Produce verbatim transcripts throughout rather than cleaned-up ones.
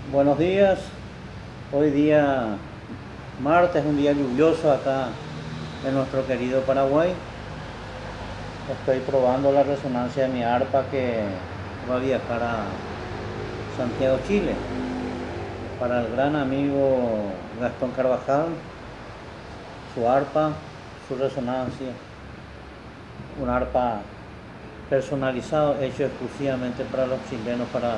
Buenos días, hoy día martes, un día lluvioso acá en nuestro querido Paraguay. Estoy probando la resonancia de mi arpa que va a viajar a Santiago, Chile, para el gran amigo Gastón Carvajal, su arpa, su resonancia, un arpa personalizado, hecho exclusivamente para los chilenos, para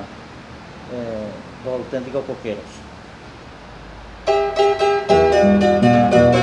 eh, los auténticos coqueros.